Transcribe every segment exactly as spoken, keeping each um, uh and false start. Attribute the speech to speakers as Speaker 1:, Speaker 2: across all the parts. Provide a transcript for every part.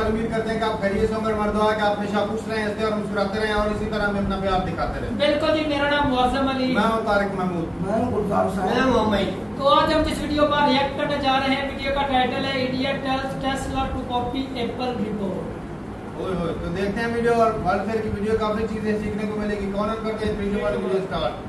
Speaker 1: उम्मीद करते हैं कि आप खैरियत से होंगे। मर्दवा कि आप हमेशा खुश रहें, हंसते और मुस्कुराते रहें और इसी तरह हमें अपना प्यार दिखाते रहें।
Speaker 2: बिल्कुल जी, मेरा नाम मुअज़्ज़म अली,
Speaker 1: मैं हूं तारिक महमूद,
Speaker 3: मैं गुलजार साहब, मैं मोहम्मद।
Speaker 2: तो आज हम जिस वीडियो पर रिएक्ट करने जा रहे हैं, वीडियो का टाइटल है India tells Tesla to copy Apple report.
Speaker 1: ओए होए, तो देखते हैं वीडियो और वर्ल्ड फेयर की वीडियो काफी चीजें सीखने को मिलेगी। कौन करते हैं वीडियो वाली वीडियो स्टार्ट।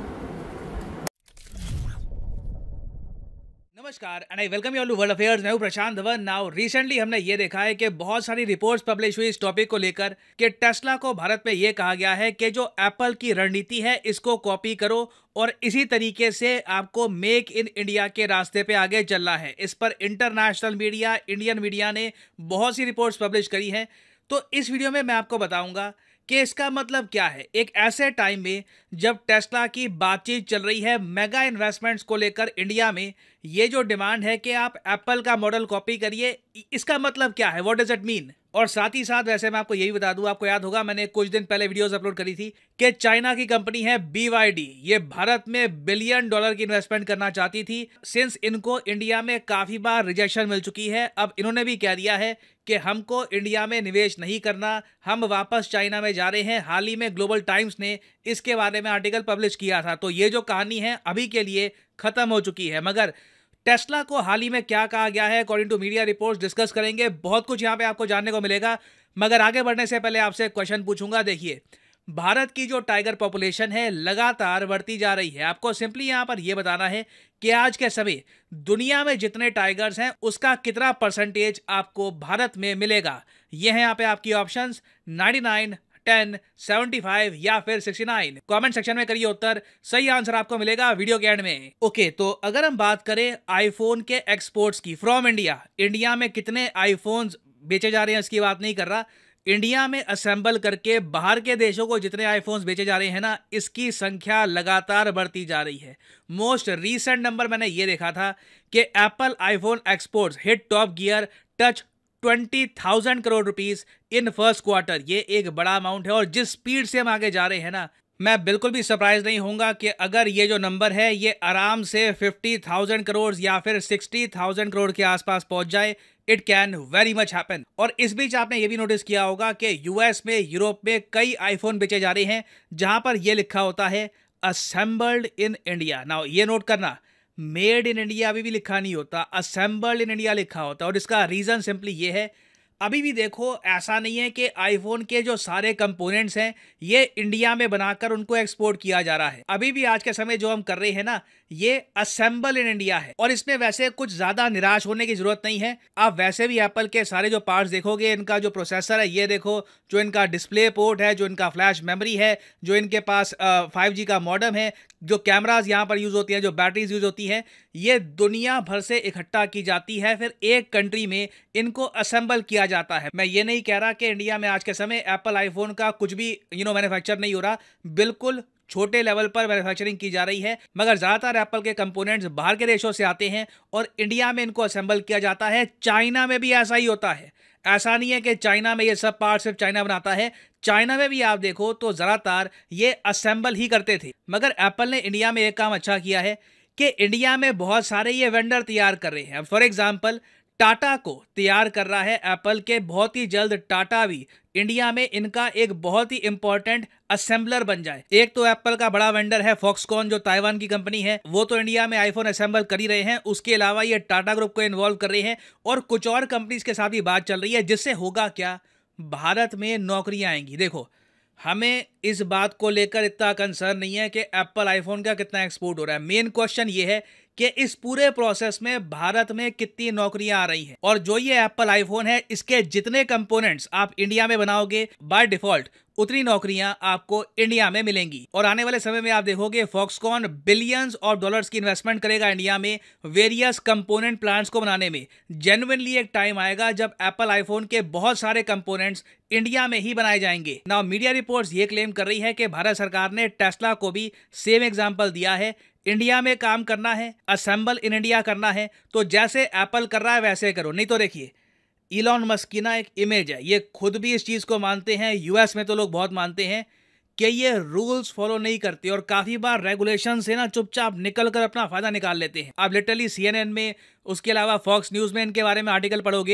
Speaker 4: नमस्कार and I welcome you all to world affairs. मैं हूं प्रशांत धवन। नाउ रिसेंटली हमने ये देखा है कि बहुत सारी रिपोर्ट्स पब्लिश हुई इस टॉपिक को लेकर कि टेस्ला को भारत में ये कहा गया है कि जो एप्पल की रणनीति है इसको कॉपी करो और इसी तरीके से आपको मेक इन इंडिया के रास्ते पे आगे चलना है। इस पर इंटरनेशनल मीडिया, इंडियन मीडिया ने बहुत सी रिपोर्ट्स पब्लिश करी हैं। तो इस वीडियो में मैं आपको बताऊंगा कि इसका मतलब क्या है। एक ऐसे टाइम में जब टेस्ला की बातचीत चल रही है मेगा इन्वेस्टमेंट्स को लेकर इंडिया में, ये जो डिमांड है कि आप एप्पल का मॉडल कॉपी करिए, इसका मतलब क्या है, व्हाट डज इट मीन। और साथ ही साथ वैसे मैं आपको यही बता दूं, आपको याद होगा मैंने कुछ दिन पहले वीडियोस अपलोड करी थी कि चाइना की कंपनी है बी वाई डी, ये भारत में बिलियन डॉलर की इन्वेस्टमेंट करना चाहती थी। सिंस इनको इंडिया में काफी बार रिजेक्शन मिल चुकी है, अब इन्होंने भी कह दिया है कि हमको इंडिया में निवेश नहीं करना, हम वापस चाइना में जा रहे हैं। हाल ही में ग्लोबल टाइम्स ने इसके बारे में आर्टिकल पब्लिश किया था। तो ये जो कहानी है अभी के लिए खत्म हो चुकी है। मगर टेस्ला को हाल ही में क्या कहा गया है according to media reports discuss करेंगे। बहुत कुछ यहाँ पे आपको जानने को मिलेगा। मगर आगे बढ़ने से पहले आपसे एक क्वेश्चन पूछूंगा। देखिए, भारत की जो टाइगर पॉपुलेशन है लगातार बढ़ती जा रही है। आपको सिंपली यहाँ पर यह बताना है कि आज के समय दुनिया में जितने टाइगर्स हैं उसका कितना परसेंटेज आपको भारत में मिलेगा। ये है यहाँ पे आपकी options ninety nine, ten, seventy five या फिर सिक्सटी नाइन। कमेंट सेक्शन में करिए उत्तर, सही आंसर आपको मिलेगा वीडियो के एंड में। ओके, तो अगर हम बात करें आईफोन के एक्सपोर्ट्स की फ्रॉम इंडिया, इंडिया में कितने आईफोन्स बेचे जा रहे हैं इसकी बात नहीं कर रहा, इंडिया में असेंबल करके बाहर के देशों को जितने आईफोन्स बेचे जा रहे हैं ना, इसकी संख्या लगातार बढ़ती जा रही है। मोस्ट रीसेंट नंबर मैंने ये देखा था कि Apple iPhone exports hit top gear touch twenty thousand crore rupees in first quarter. ये एक बड़ा अमाउंट है और जिस स्पीड से हम आगे जा रहे हैं ना, मैं बिल्कुल भी सरप्राइज नहीं होऊंगा कि अगर ये जो नंबर है ये आराम से फिफ्टी थाउजेंड करोड़ या फिर सिक्सटी थाउजेंड करोड़ के आसपास पहुंच जाए। It can very much happen. और इस बीच आपने ये भी नोटिस किया होगा कि यूएस में, यूरोप में कई आईफोन बेचे जा रहे हैं जहां पर यह लिखा होता है असेंबल्ड इन इंडिया। नाउ ये नोट करना, मेड इन इंडिया अभी भी लिखा नहीं होता, असेंबल्ड इन इंडिया लिखा होता है। और इसका रीजन सिंपली ये है, अभी भी देखो ऐसा नहीं है कि आईफोन के जो सारे कंपोनेंट्स हैं ये इंडिया में बनाकर उनको एक्सपोर्ट किया जा रहा है। अभी भी आज के समय जो हम कर रहे हैं ना, ये असेंबल इन इंडिया है। और इसमें वैसे कुछ ज्यादा निराश होने की जरूरत नहीं है। आप वैसे भी एप्पल के सारे जो पार्ट्स देखोगे, इनका जो प्रोसेसर है ये देखो, जो इनका डिस्प्ले पोर्ट है, जो इनका फ्लैश मेमोरी है, जो इनके पास फाइव जी का मॉडेम है, जो कैमराज यहाँ पर यूज होती हैं, जो बैटरीज यूज होती हैं, ये दुनिया भर से इकट्ठा की जाती है, फिर एक कंट्री में इनको असेंबल किया जाता है। मैं ये नहीं कह रहा कि इंडिया में आज के समय एप्पल आईफोन का कुछ भी यू नो मैन्युफैक्चर नहीं हो रहा, बिल्कुल छोटे लेवल पर मैन्युफैक्चरिंग की जा रही है। मगर ज्यादातर एप्पल के कंपोनेंट्स बाहर के देशों से आते हैं और इंडिया में इनको असेंबल किया जाता है। चाइना में भी ऐसा ही होता है। ऐसा नहीं है कि चाइना में ये सब पार्ट सिर्फ चाइना बनाता है, चाइना में भी आप देखो तो ज्यादातर ये असेंबल ही करते थे। मगर एप्पल ने इंडिया में एक काम अच्छा किया है कि इंडिया में बहुत सारे ये वेंडर तैयार कर रहे हैं। फॉर एग्जाम्पल टाटा को तैयार कर रहा है एप्पल के, बहुत ही जल्द टाटा भी इंडिया में इनका एक बहुत ही इंपॉर्टेंट असेंबलर बन जाए। एक तो एप्पल का बड़ा वेंडर है फॉक्सकॉन, जो ताइवान की कंपनी है, वो तो इंडिया में आईफोन असेंबल कर ही रहे हैं। उसके अलावा ये टाटा ग्रुप को इन्वॉल्व कर रहे हैं और कुछ और कंपनीज के साथ भी बात चल रही है, जिससे होगा क्या, भारत में नौकरियां आएंगी। देखो, हमें इस बात को लेकर इतना कंसर्न नहीं है कि एप्पल आईफोन का कितना एक्सपोर्ट हो रहा है। मेन क्वेश्चन ये है कि इस पूरे प्रोसेस में भारत में कितनी नौकरियां आ रही हैं। और जो ये एप्पल आईफोन है, इसके जितने कंपोनेंट्स आप इंडिया में बनाओगे बाय डिफॉल्ट, उतनी नौकरियां आपको इंडिया में मिलेंगी। और आने वाले समय में आप देखोगे फॉक्सकॉन बिलियंस ऑफ डॉलर्स की इन्वेस्टमेंट करेगा इंडिया में वेरियस कंपोनेंट प्लांट्स को बनाने में। जेन्युइनली एक टाइम आएगा जब एप्पल आईफोन के बहुत सारे कंपोनेंट्स इंडिया में ही बनाए जाएंगे। नाउ मीडिया रिपोर्ट्स ये क्लेम कर रही है कि भारत सरकार ने टेस्ला को भी सेम एग्जांपल दिया है। इंडिया में काम करना है, असेंबल इन इंडिया करना है, तो जैसे एप्पल कर रहा है वैसे करो। नहीं तो देखिए, इलॉन मस्क की ना एक इमेज है, ये खुद भी इस चीज को मानते हैं, यूएस में तो लोग बहुत मानते हैं कि ये रूल्स फॉलो नहीं करते और काफी बार रेगुलेशन से ना चुपचाप निकल कर अपना फायदा निकाल लेते हैं। आप लिटरली सीएनएन में, उसके अलावा फॉक्स न्यूज में इनके बारे में आर्टिकल पढ़ोगे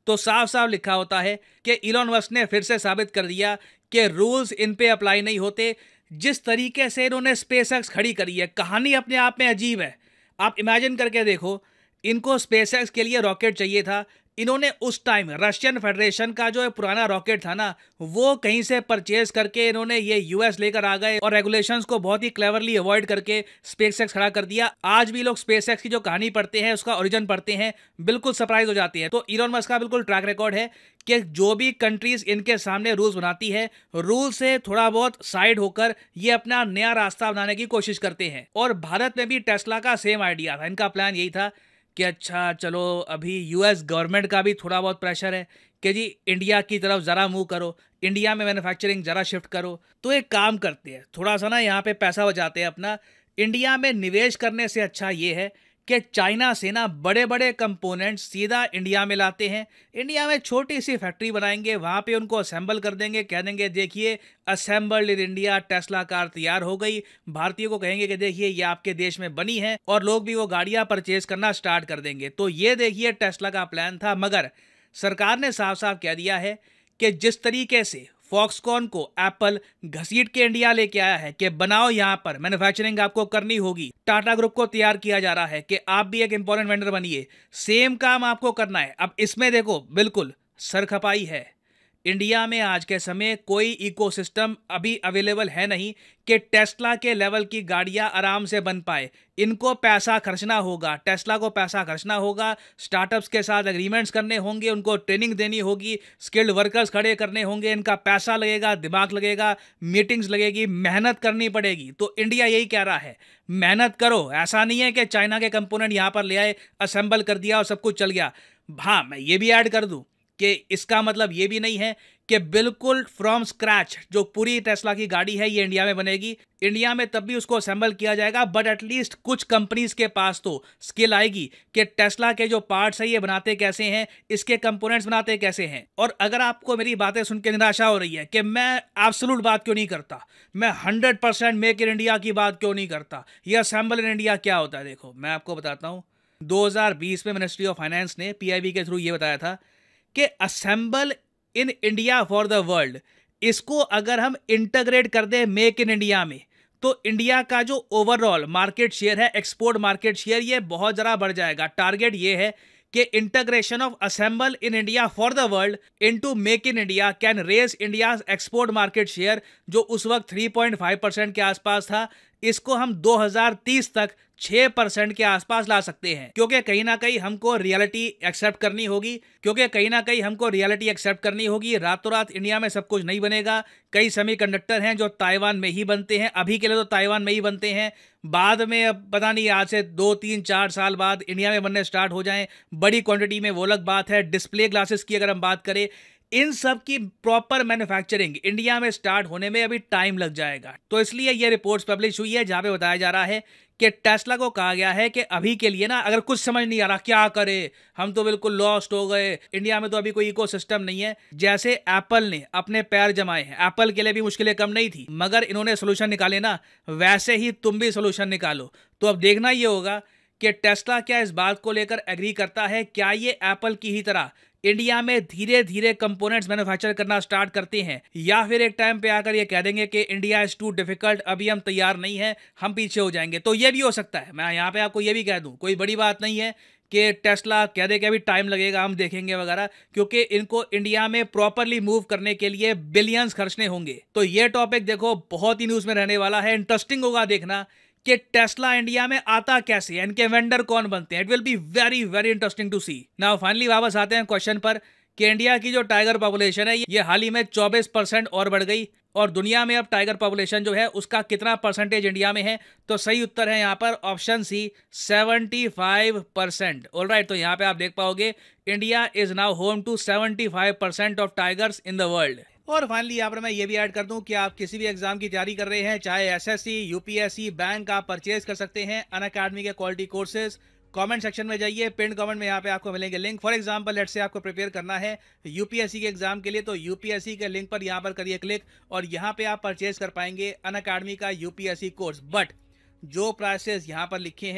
Speaker 4: तो साफ साफ लिखा होता है कि इलॉन मस्क ने फिर से साबित कर दिया कि रूल्स इन पे अप्लाई नहीं होते। जिस तरीके से इन्होंने स्पेसएक्स खड़ी करी है, कहानी अपने आप में अजीब है। आप इमेजिन करके देखो, इनको स्पेसएक्स के लिए रॉकेट चाहिए था, इन्होंने उस टाइम रशियन फेडरेशन का जो पुराना रॉकेट था ना, वो कहीं से परचेज करके इन्होंने ये यूएस लेकर आ गए और रेगुलेशंस को बहुत ही क्लेवरली अवॉइड करके स्पेसएक्स खड़ा कर दिया। आज भी लोग स्पेसएक्स की जो कहानी पढ़ते हैं, उसका ओरिजिन पढ़ते हैं, बिल्कुल सरप्राइज हो जाती है। तो इलॉन मस्क का बिल्कुल ट्रैक रिकॉर्ड है कि जो भी कंट्रीज इनके सामने रूल्स बनाती है, रूल से थोड़ा बहुत साइड होकर ये अपना नया रास्ता बनाने की कोशिश करते हैं। और भारत में भी टेस्ला का सेम आइडिया था। इनका प्लान यही था कि अच्छा चलो, अभी यूएस गवर्नमेंट का भी थोड़ा बहुत प्रेशर है कि जी इंडिया की तरफ ज़रा मूव करो, इंडिया में मैन्युफैक्चरिंग ज़रा शिफ्ट करो। तो एक काम करते हैं, थोड़ा सा ना यहाँ पे पैसा बचाते हैं अपना। इंडिया में निवेश करने से अच्छा ये है कि चाइना से ना बड़े बड़े कंपोनेंट्स सीधा इंडिया में लाते हैं। इंडिया में छोटी सी फैक्ट्री बनाएंगे, वहाँ पे उनको असेंबल कर देंगे, कह देंगे देखिए assembled in India Tesla car तैयार हो गई। भारतीयों को कहेंगे कि देखिए ये आपके देश में बनी है, और लोग भी वो गाड़ियाँ परचेज करना स्टार्ट कर देंगे। तो ये देखिए टेस्ला का प्लान था। मगर सरकार ने साफ साफ कह दिया है कि जिस तरीके से फॉक्सकॉन को एप्पल घसीट के इंडिया लेके आया है कि बनाओ, यहाँ पर मैन्युफैक्चरिंग आपको करनी होगी, टाटा ग्रुप को तैयार किया जा रहा है कि आप भी एक इंपॉर्टेंट वेंडर बनिए, सेम काम आपको करना है। अब इसमें देखो बिल्कुल सरखपाई है। इंडिया में आज के समय कोई इकोसिस्टम अभी अवेलेबल है नहीं कि टेस्ला के लेवल की गाड़ियां आराम से बन पाए। इनको पैसा खर्चना होगा, टेस्ला को पैसा खर्चना होगा, स्टार्टअप्स के साथ एग्रीमेंट्स करने होंगे, उनको ट्रेनिंग देनी होगी, स्किल्ड वर्कर्स खड़े करने होंगे, इनका पैसा लगेगा, दिमाग लगेगा, मीटिंग्स लगेगी, मेहनत करनी पड़ेगी। तो इंडिया यही कह रहा है, मेहनत करो। ऐसा नहीं है कि चाइना के कंपोनेंट यहाँ पर ले आए, असेंबल कर दिया और सब कुछ चल गया। हाँ, मैं ये भी ऐड कर दूं कि इसका मतलब ये भी नहीं है कि बिल्कुल फ्रॉम स्क्रैच जो पूरी टेस्ला की गाड़ी है ये इंडिया में बनेगी। इंडिया में तब भी उसको असेंबल किया जाएगा, बट एटलीस्ट कुछ कंपनीज के पास तो स्किल आएगी कि टेस्ला के जो पार्ट्स है ये बनाते कैसे हैं, इसके कंपोनेंट्स बनाते कैसे हैं। और अगर आपको मेरी बातें सुन के निराशा हो रही है कि मैं एब्सोल्यूट बात क्यों नहीं करता, मैं hundred percent make in India की बात क्यों नहीं करता, ये असेंबल इन इंडिया क्या होता है, देखो मैं आपको बताता हूँ। दो हज़ार बीस में मिनिस्ट्री ऑफ फाइनेंस ने पीआईबी के थ्रू ये बताया था कि assemble in India for the world, इसको अगर हम इंटीग्रेट कर दें मेक इन इंडिया में, तो इंडिया का जो ओवरऑल मार्केट शेयर है, एक्सपोर्ट मार्केट शेयर, ये बहुत ज़रा बढ़ जाएगा। टारगेट ये है कि integration of assemble in India for the world into make in India can raise India export market share, जो उस वक्त थ्री पॉइंट फाइव परसेंट के आसपास था, इसको हम दो हज़ार तीस तक छह परसेंट के आसपास ला सकते हैं। क्योंकि कहीं ना कहीं हमको रियलिटी एक्सेप्ट करनी होगी क्योंकि कहीं ना कहीं हमको रियलिटी एक्सेप्ट करनी होगी। रातों रात इंडिया में सब कुछ नहीं बनेगा। कई सेमीकंडक्टर हैं जो ताइवान में ही बनते हैं, अभी के लिए तो ताइवान में ही बनते हैं, बाद में अब पता नहीं आज से दो तीन चार साल बाद इंडिया में बनने स्टार्ट हो जाएं बड़ी क्वांटिटी में, वो अलग बात है। डिस्प्ले ग्लासेस की अगर हम बात करें, इन सब की प्रॉपर मैन्युफैक्चरिंग इंडिया में स्टार्ट होने में अभी टाइम लग जाएगा। तो इसलिए ये रिपोर्ट्स पब्लिश हुई है जहां पे बताया जा रहा है कि टेस्ला को कहा गया है कि अभी के लिए ना, अगर कुछ समझ नहीं आ रहा क्या करे, हम तो बिल्कुल लॉस्ट हो गए, इंडिया में तो अभी कोई इकोसिस्टम नहीं है। जैसे एप्पल ने अपने पैर जमाए हैं, एप्पल के लिए भी मुश्किलें कम नहीं थी, मगर इन्होंने सोल्यूशन निकाले ना, वैसे ही तुम भी सोल्यूशन निकालो। तो अब देखना ये होगा कि टेस्ला क्या इस बात को लेकर एग्री करता है, क्या ये एप्पल की ही तरह इंडिया में धीरे धीरे कंपोनेंट्स मैन्युफैक्चर करना स्टार्ट करते हैं, या फिर एक टाइम पे आकर ये कह देंगे कि इंडिया इज टू डिफिकल्ट, अभी हम तैयार नहीं है, हम पीछे हो जाएंगे। तो ये भी हो सकता है। मैं यहाँ पे आपको ये भी कह दूं, कोई बड़ी बात नहीं है कि टेस्ला कह दे कि अभी टाइम लगेगा, हम देखेंगे वगैरह, क्योंकि इनको इंडिया में प्रॉपरली मूव करने के लिए बिलियंस खर्चने होंगे। तो ये टॉपिक देखो बहुत ही न्यूज़ में रहने वाला है, इंटरेस्टिंग होगा देखना कि टेस्ला इंडिया में आता कैसे है, इनके वेंडर कौन बनते हैं। It will be very very interesting to see. Now finally वापस आते हैं क्वेश्चन पर कि इंडिया की जो टाइगर पॉपुलेशन है ये हाल ही में चौबीस परसेंट और बढ़ गई, और दुनिया में अब टाइगर पॉपुलेशन जो है उसका कितना परसेंटेज इंडिया में है। तो सही उत्तर है यहाँ पर option C, seventy five percent. Alright, तो यहाँ पे आप देख पाओगे India is now home to seventy five percent of tigers in the world. और फाइनली यहाँ पर मैं ये भी ऐड कर दूं कि आप किसी भी एग्जाम की तैयारी कर रहे हैं, चाहे एसएससी, यूपीएससी, बैंक, आप परचेज कर सकते हैं अनअकैडमी के क्वालिटी कोर्सेज। कमेंट सेक्शन में जाइए, पिन कमेंट में यहाँ पे आपको मिलेंगे link. For example let's say आपको प्रिपेयर करना है यूपीएससी के एग्जाम के लिए, तो यूपीएससी के लिंक पर यहाँ पर करिए क्लिक, और यहाँ पे आप परचेज कर पाएंगे अनअकैडमी का यूपीएससी कोर्स। बट जो प्राइसेस यहाँ पर लिखे हैं,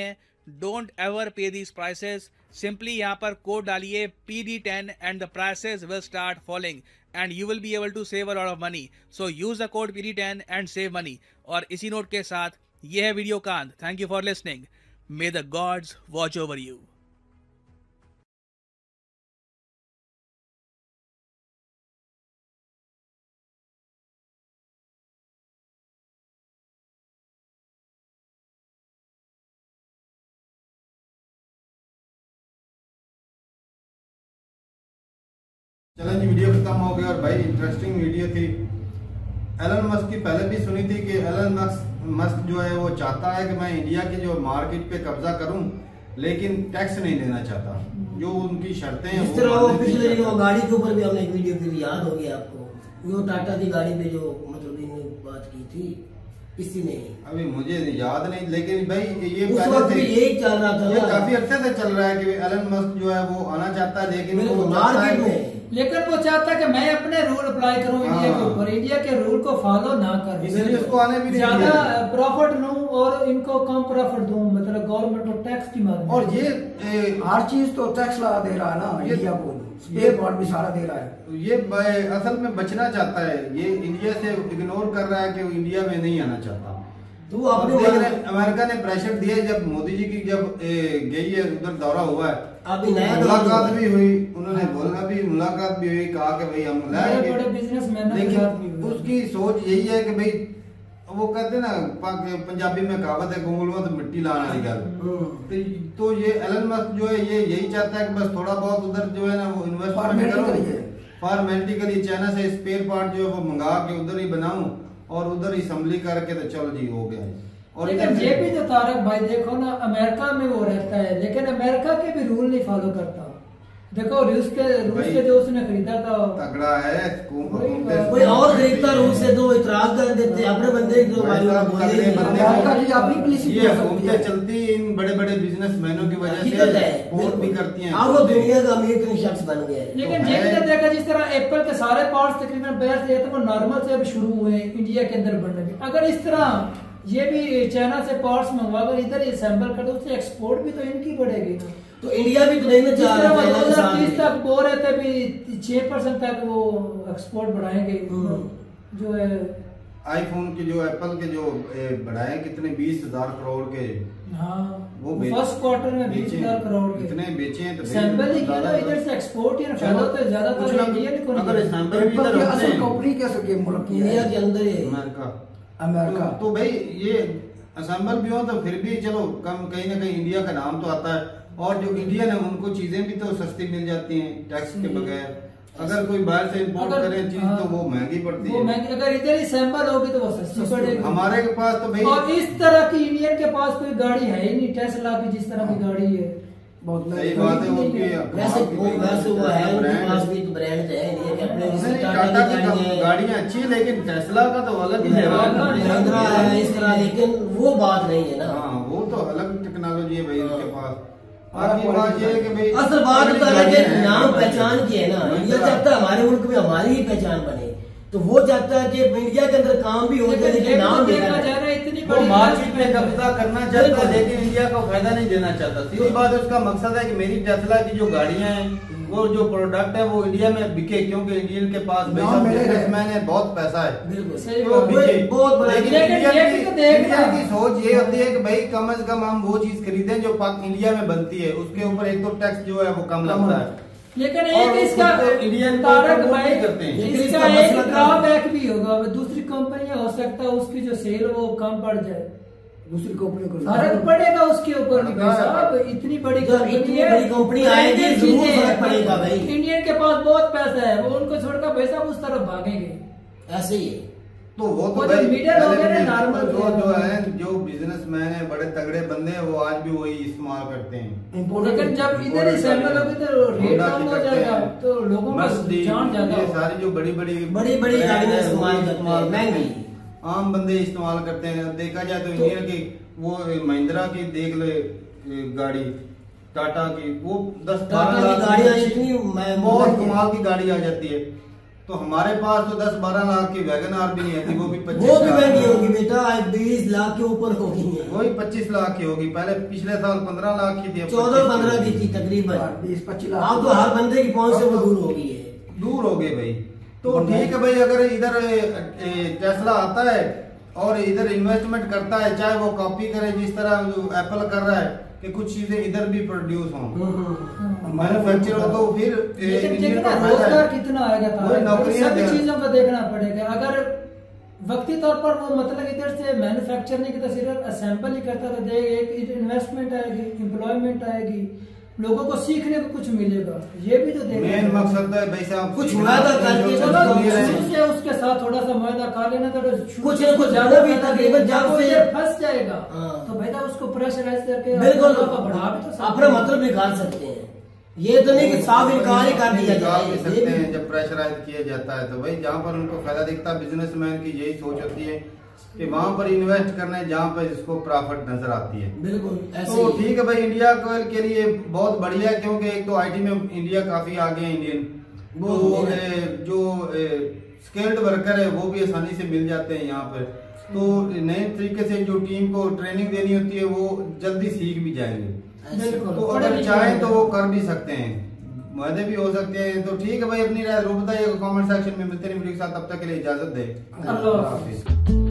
Speaker 4: don't ever pay these prices. Simply यहाँ पर कोड डालिए P D ten and the prices will start falling and you will be able to save a lot of money. So use the code P D ten and save money. और इसी note के साथ ये है video का अंत। Thank you for listening. May the gods watch over you.
Speaker 1: चलें जी, वीडियो खत्म हो गया। और भाई इंटरेस्टिंग वीडियो थी। एलन मस्क की पहले भी सुनी थी कि एलन मस्क मस्क जो है वो चाहता है कि मैं इंडिया की जो मार्केट पे कब्जा करूं, लेकिन टैक्स नहीं देना चाहता। जो उनकी शर्तें हैं,
Speaker 3: इस तरह वो पिछले दिनों गाड़ी के ऊपर भी हमने एक वीडियो फिर याद हो गया आपको, वो टाटा की गाड़ी पे जो मतलब इन्होंने बात की थी, इसी ने
Speaker 1: अभी मुझे याद नहीं, लेकिन भाई ये
Speaker 3: उस वक्त भी यही चल रहा था।
Speaker 1: ये काफी अर्से से चल रहा है कि एलन मस्क जो है वो आना चाहता है, लेकिन वो
Speaker 3: मार्केट में
Speaker 2: लेकिन वो चाहता है कि मैं अपने रूल अप्लाई करूं इंडिया के ऊपर, इंडिया के रूल को फॉलो ना करूं,
Speaker 1: इसलिए उसको आने भी
Speaker 2: ज्यादा प्रॉफिट लूं और इनको कम प्रॉफिट दूं, मतलब गवर्नमेंट को टैक्स की मांग।
Speaker 5: और ये ए, हर चीज तो टैक्स लगा दे रहा है ना इंडिया को, स्पेयर पार्ट भी सारा दे रहा है।
Speaker 1: ये असल में बचना चाहता है, ये इंडिया से इग्नोर कर रहा है कि वो इंडिया में नहीं आना चाहता।
Speaker 3: तो अपने
Speaker 1: अमेरिका ने प्रेशर दिया जब मोदी जी की जब गई है उधर दौरा हुआ है,
Speaker 3: अभी नया
Speaker 1: मुलाकात भी हुई, उन्होंने बोला भी मुलाकात भी हुई, कहा कि भाई हम लाएंगे, लेकिन उसकी सोच यही है कि भाई वो कहते ना पंजाबी में कहावत है गोंगलुआ तो मिट्टी लाना वाली गल। तो ये एलन मस्क जो है ये यही चाहता है कि बस थोड़ा बहुत उधर जो है ना वो इन्वेस्टमेंट करो, फॉर्मेलिटी करिए, चाइना से स्पेयर पार्ट जो है वो मंगा के उधर ही बनाऊं और उधर ही असम्बली करके तो चलो जी हो गया। और
Speaker 2: लेकिन ये भी तो तारक भाई देखो ना, अमेरिका में वो रहता है लेकिन अमेरिका के भी रूल नहीं फॉलो करता। देखो रूस के रूस से जो उसने खरीदा था
Speaker 1: तगड़ा है,
Speaker 3: कोई और खरीदता रूस से तो इतराज कर देते अपने बंदे जो
Speaker 1: ये हुकूमतें चलती इन बड़े बड़े बिजनेसमैनों की वजह से सपोर्ट भी करती हैं।
Speaker 3: अब वो दुनिया का अमीर शख्स बन गया है।
Speaker 2: लेकिन ये भी देखा जिस तरह एप्पल के सारे पार्ट्स तकरीबन बाहर से तो वो नॉर्मल से अब शुरू हुए इंडिया के अंदर बनने में। अगर इस तरह ये भी चाइना से पार्ट्स मंगवाकर इधर असेंबल कर दो, उससे एक्सपोर्ट भी तो इनकी बढ़ेगी ना।
Speaker 3: तो इंडिया भी तो नहीं ना चाह रहा है।
Speaker 2: दो हजार तीस तक बोल रहे थे भी छह परसेंट तक वो एक्सपोर्ट बढ़ाएंगे जो है
Speaker 1: आईफोन के जो एप्पल के जो बढ़ाए कितने बीस हजार करोड़ के।
Speaker 2: हाँ
Speaker 1: वो
Speaker 2: फर्स्ट क्वार्टर में बीस हजार करोड़ के
Speaker 1: इतने बेचे हैं, तो
Speaker 2: सैंपल ही किया ना, इधर से एक्सपोर्ट ही फायदा तो ज्यादातर इंडिया ने कोई
Speaker 1: अगर सैंपल भी इधर होते हैं
Speaker 5: कंपनी कैसे के मुल्क
Speaker 3: इंडिया के अंदर ही
Speaker 1: अमेरिका
Speaker 5: अमेरिका
Speaker 1: तो, तो भाई ये असेंबल भी हो तो फिर भी चलो कम कहीं ना कहीं इंडिया का नाम तो आता है, और जो इंडियन है उनको चीजें भी तो सस्ती मिल जाती हैं टैक्स के बगैर। अगर कोई बाहर से इंपोर्ट करे चीज तो वो महंगी पड़ती है।
Speaker 2: अगर इधर ही सैंपल होगी तो वो सस्ती पड़ेगी।
Speaker 1: हमारे के पास तो भाई
Speaker 2: और इस तरह की इंडियन के पास कोई गाड़ी है ही नहीं, टेस्ला की जिस तरह की गाड़ी है
Speaker 5: बहुत
Speaker 1: सही बात है उनकी।
Speaker 3: वैसे वो वैसे वो है उनके पास भी तो ब्रांड है नहीं कि अपने
Speaker 1: टाटा की गाड़ियां अच्छी है, लेकिन टेस्ला का तो अलग ही
Speaker 3: है इस तरह, लेकिन वो बात नहीं है ना।
Speaker 1: हाँ वो तो अलग टेक्नोलॉजी है भाई उनके पास। बाकी बात ये है कि भाई
Speaker 3: असल बात तो अलग है, नाम पहचान की है ना। इंडिया चाहता है हमारे मुल्क में हमारी ही पहचान बने, तो वो चाहता है कि इंडिया के अंदर काम भी हो जाए लेकिन नाम
Speaker 2: देखा जा रहा है इतनी
Speaker 1: वो मार्केट में कब्जा करना चाहता है, लेकिन इंडिया को फायदा नहीं देना चाहता। सीधी बात है, उसका मकसद है कि मेरी टेस्ला की जो गाड़ियां हैं वो जो प्रोडक्ट है वो इंडिया में बिके, क्योंकि इंडियन के पास बिजनेसमैन है, बहुत पैसा है,
Speaker 3: वो बिके बहुत बड़ा।
Speaker 1: लेकिन इंडिया की सोच ये होती है कि भाई कम से कम हम वो चीज खरीदें जो इंडिया में बनती है, उसके ऊपर एक तो टैक्स जो है वो कम लगता है।
Speaker 2: लेकिन एक इसका
Speaker 1: इंडियन
Speaker 2: तारक भाई
Speaker 1: करते हैं,
Speaker 2: इसका एक ड्रॉबैक भी होगा, दूसरी कंपनियां हो सकता है उसकी जो सेल वो कम पड़ जाए,
Speaker 5: दूसरी कंपनी को
Speaker 2: फर्क पड़ेगा उसके ऊपर भी। साहब इतनी बड़ी
Speaker 3: इतनी बड़ी कंपनी आएगी जरूर फर्क पड़ेगा भाई।
Speaker 2: इंडियन के पास बहुत पैसा है, वो उनको छोड़कर भाई साहब उस तरफ भागेंगे,
Speaker 3: ऐसे ही है।
Speaker 1: तो वो तो
Speaker 2: वो
Speaker 1: भाई
Speaker 2: मीडिया लोग हैं ना नॉर्मल
Speaker 1: जो जो है जो बिजनेसमैन है बड़े तगड़े बंदे हैं वो आज भी वही इस्तेमाल करते हैं।
Speaker 2: लेकिन जब इधर ही सैंपल होगी तो रेट कम हो जाएगा, तो लोगों को जान जाएगा।
Speaker 1: सारी जो बड़ी बड़ी
Speaker 3: बड़ी बड़ी गाड़ियां इस्तेमाल करते हैं, महंगी
Speaker 1: आम बंदे इस्तेमाल करते हैं। देखा जाए तो इंडिया की वो महिंद्रा की देख ले गाड़ी, टाटा की वो दस बारह लाख
Speaker 3: गाड़ियां इतनी
Speaker 1: बहुत कमाल की गाड़ी आ जाती है। तो हमारे पास तो दस बारह लाख की वैगन आर भी नहीं है, वो भी पच्चीस
Speaker 3: वो भी महंगी होगी बेटा, आज बीस लाख के ऊपर होगी,
Speaker 1: वही पच्चीस लाख की होगी। पहले पिछले साल पंद्रह लाख की थी,
Speaker 3: चौदह पंद्रह की थी तकरीबन,
Speaker 5: बीस पच्चीस लाख।
Speaker 3: अब तो हर बंदे की पहुंच से वो दूर हो गई है,
Speaker 1: दूर हो गए भाई। तो ठीक है भाई, अगर इधर टेस्ला आता है और इधर इन्वेस्टमेंट करता है, चाहे वो कॉपी करे जिस तरह जो एप्पल कर रहा है कि कुछ चीजें इधर भी प्रोड्यूस हों, मैन्युफैक्चर हो, तो फिर
Speaker 2: रोजगार कितना आएगा,
Speaker 1: नौकरियां
Speaker 2: सभी चीजों को देखना पड़ेगा। अगर वक्ती तौर पर वो मतलब इधर से मैन्युफैक्चर नहीं करता, सिर्फ असेंबल ही करता, तो दे एक इन्वेस्टमेंट आएगी, एम्प्लॉयमेंट आएगी, लोगों को सीखने को कुछ मिलेगा। ये भी तो देखना
Speaker 1: मेन मकसद है भाई साहब,
Speaker 3: कुछ मुआदा करके
Speaker 2: चलो उसके साथ थोड़ा सा मुआदा कर लेना, तो
Speaker 3: कुछ ना कुछ ज्यादा भी तकरीबन जब से
Speaker 2: फंस जाएगा तो भाई उसको प्रेशराइज करके
Speaker 3: बिल्कुल
Speaker 2: बढ़ा भी तो
Speaker 3: अपना मतलब निकाल सकते हैं। ये तो नहीं कि साफ इनकार ही कर दिया जाए,
Speaker 1: सकते हैं जब प्रेशराइज किया जाता है तो भाई जहाँ पर उनको फायदा दिखता है, बिजनेसमैन की यही सोच होती है कि वहां पर इन्वेस्ट करना है जहाँ पर जिसको प्रॉफिट नजर आती है।
Speaker 3: बिल्कुल
Speaker 1: तो ठीक है भाई, इंडिया के लिए बहुत बढ़िया है, क्योंकि एक तो आईटी में इंडिया काफी आगे है इंडियन, तो जो स्किल्ड वर्कर है वो भी आसानी से मिल जाते हैं यहाँ पर। तो नए तरीके से जो टीम को ट्रेनिंग देनी होती है वो जल्दी सीख भी जाएंगे, तो अगर चाहें तो वो कर भी सकते हैं, मुआदे भी हो सकते हैं। तो ठीक है भाई, अपनी राय जरूर बताइएगा कमेंट सेक्शन में। मिलते हैं वीडियो के साथ, तब तक के लिए इजाजत दे।
Speaker 2: अल्लाह हाफिज।